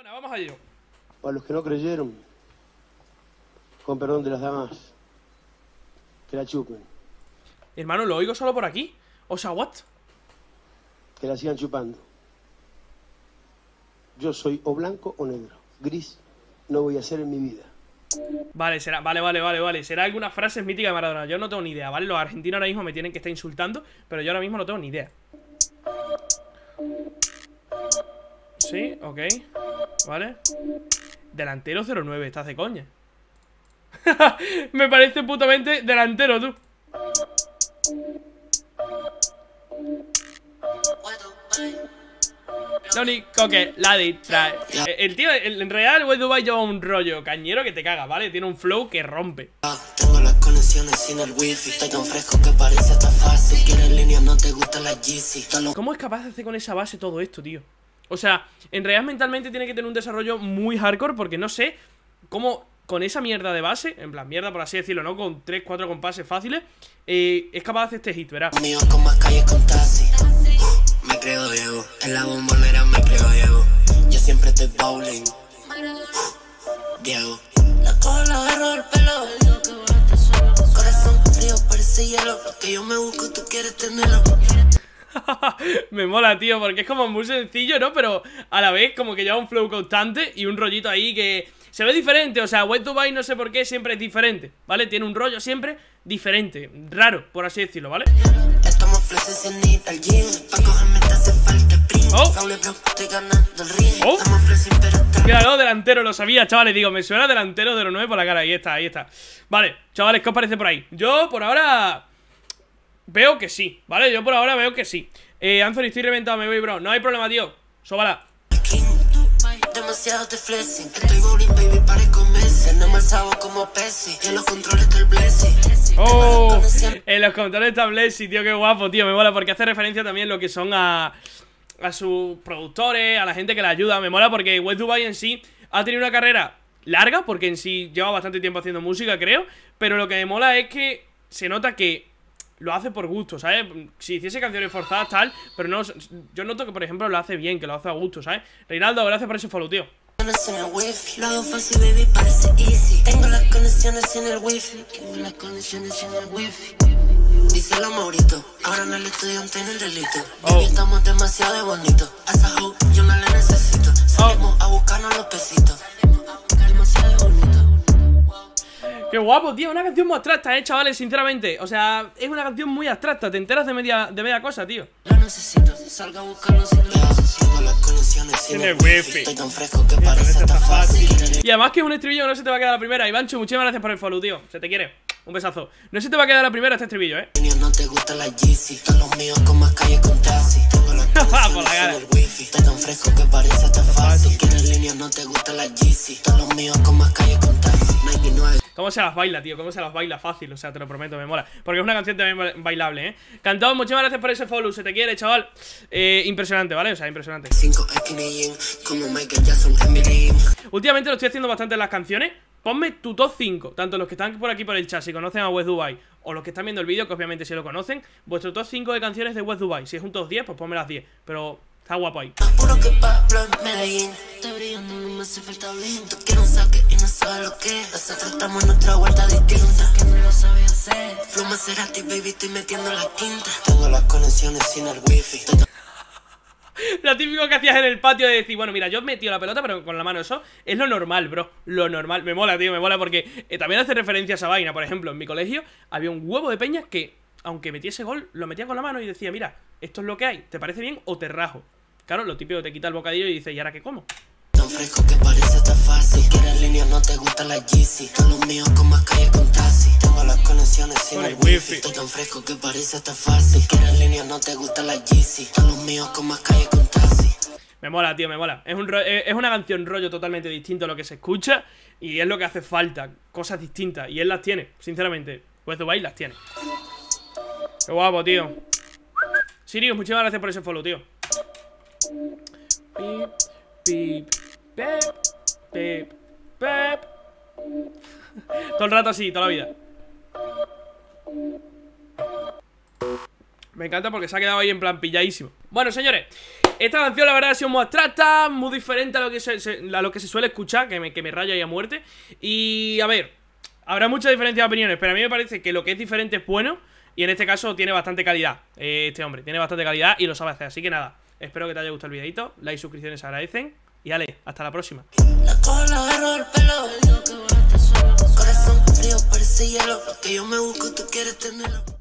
Vamos a ello. Para los que no creyeron, con perdón de las damas, que la chupen. Hermano, lo oigo solo por aquí. O sea, ¿what? Que la sigan chupando. Yo soy o blanco o negro. Gris no voy a ser en mi vida. Vale, será, vale. Será alguna frase mítica de Maradona. Yo no tengo ni idea, ¿vale? Los argentinos ahora mismo me tienen que estar insultando, pero yo ahora mismo no tengo ni idea. Sí, ok. Vale. Delantero 09, estás de coña. Me parece putamente delantero, tú. Lo único que la distrae. El tío, en realidad, el West Dubai lleva un rollo cañero que te caga, ¿vale? Tiene un flow que rompe. Tengo las conexiones sin el wifi. Estoy tan fresco que parece tan fácil. Quieres línea, no te gusta la Yeezy. ¿Cómo es capaz de hacer con esa base todo esto, tío? O sea, en realidad mentalmente tiene que tener un desarrollo muy hardcore, porque no sé cómo con esa mierda de base, en plan mierda por así decirlo, ¿no? Con 3, 4 compases fáciles, es capaz de hacer este hit, verás. Mío con más calles con taxi. Me creo Diego, en la bombonera me creo Diego. Yo siempre estoy bowling. Diego. La cola agarro del pelo. Corazón frío parece hielo. Lo que yo me busco tú quieres tenerlo. Me mola, tío, porque es como muy sencillo, ¿no? Pero a la vez como que lleva un flow constante y un rollito ahí que se ve diferente. O sea, West Dubai no sé por qué siempre es diferente, ¿vale? Tiene un rollo siempre diferente, raro, por así decirlo, ¿vale? Estamos fleses sin ir al gym. Pa' cogerme te hace falta el print. Oh. Estoy ganando el ring. Oh. Estamos fleses pero está. Claro, delantero, lo sabía, chavales. Digo, me suena delantero de los 9 por la cara. Ahí está, ahí está. Vale, chavales, ¿qué os parece por ahí? Yo, por ahora, veo que sí, ¿vale? Yo por ahora veo que sí. Anthony, estoy reventado, me voy, bro. No hay problema, tío. Sóbala. Demasiado de flexing. Estoy bowling, baby, parezco Messi. No me alzado como Pessi. Y en los controles del Blessing. Oh, en los controles está Blessy, tío, qué guapo, tío. Me mola porque hace referencia también lo que son a sus productores, a la gente que le ayuda. Me mola porque West Dubai en sí ha tenido una carrera larga, porque en sí lleva bastante tiempo haciendo música, creo. Pero lo que me mola es que se nota que lo hace por gusto, ¿sabes? Si hiciese canciones forzadas, tal, pero no, yo noto que, por ejemplo, lo hace bien, que lo hace a gusto, ¿sabes? Reinaldo, gracias por ese follow, tío. Lo hago fácil, baby, parece easy. Tengo las conexiones sin el wifi. Tengo las conexiones sin el wifi. Díselo, Maurito. Ahora en el estudio en el delito. Baby, estamos demasiado de bonito. A esa hoe yo no le necesito. Salimos a buscarnos los pesitos. Demasiado de bonito. Qué guapo, tío, una canción muy abstracta, chavales, sinceramente. O sea, es una canción muy abstracta. Te enteras de media cosa, tío. Lo necesito, salga a buscarlo sin lo necesito. Tengo las conexiones sin el wifi. Estoy tan fresco que parece tan fácil. Y además que es un estribillo que no se te va a quedar la primera. Ivanchu, muchísimas gracias por el follow, tío. Se te quiere. Un besazo. No se te va a quedar la primera este estribillo, No te gusta la Yeezy. Todos los míos con más calle con taxi. Tengo las conexiones sin el wifi. Estoy tan fresco que parece tan fácil. Quieres línea, no te gusta la Yeezy. Todos los míos con más calle con taxi. 99. ¿Cómo se las baila, tío? ¿Cómo se las baila fácil? O sea, te lo prometo, me mola. Porque es una canción también bailable, ¿eh? Cantado, muchísimas gracias por ese follow. Se te quiere, chaval. Impresionante, ¿vale? O sea, impresionante. 5 como Michael Jackson, Emily. Últimamente lo estoy haciendo bastante en las canciones. Ponme tu top 5, tanto los que están por aquí por el chat, si conocen a West Dubai, o los que están viendo el vídeo, que obviamente sí lo conocen. Vuestro top 5 de canciones de West Dubai. Si es un top 10, pues ponme las 10. Pero está guapo ahí. Puro que Pablo en Medellín. Estoy brillando, no me hace falta bling. Tú quieres un saque y no sabes lo que es. Nosotros estamos en nuestra vuelta distinta. Que no lo sabes hacer. Flow Maserati, baby, estoy metiendo la quinta. Tengo las conexiones sin el wifi. Lo típico que hacías en el patio de decir, bueno, mira, yo he metido la pelota, pero con la mano. Eso es lo normal, bro. Lo normal. Me mola, tío, me mola porque también hace referencia a esa vaina. Por ejemplo, en mi colegio había un huevo de peñas que, aunque metiese gol, lo metía con la mano y decía, mira, esto es lo que hay. ¿Te parece bien o te rajo? Claro, lo típico, te quita el bocadillo y dice, ¿y ahora qué como? Tan fresco que parece tan fácil. Quieres línea, no te gusta la Yeezy. Todos los míos con más calle con taxi. Tengo las conexiones sin el wifi. Estoy tan fresco que parece tan fácil. Quieres línea, no te gusta la Yeezy. Todos los míos con más calle con taxi. Me mola, tío, me mola. Es una canción rollo totalmente distinto a lo que se escucha. Y es lo que hace falta. Cosas distintas. Y él las tiene, sinceramente. West Dubai las tiene. Qué guapo, tío. Sirius, muchísimas gracias por ese follow, tío. Pip, pip, pep, pep, pep. Todo el rato así, toda la vida. Me encanta porque se ha quedado ahí en plan pilladísimo. Bueno, señores, esta canción la verdad ha sido muy abstracta, muy diferente a lo que se suele escuchar, que me raya ahí a muerte. Y a ver, habrá muchas diferencias de opiniones, pero a mí me parece que lo que es diferente es bueno. Y en este caso tiene bastante calidad, este hombre, tiene bastante calidad y lo sabe hacer. Así que nada, espero que te haya gustado el videito, like y suscripciones se agradecen. Y ale, hasta la próxima. La cola agarro el pelo, corazón frío parece hielo. Lo que yo me busco tú quieres tenerlo.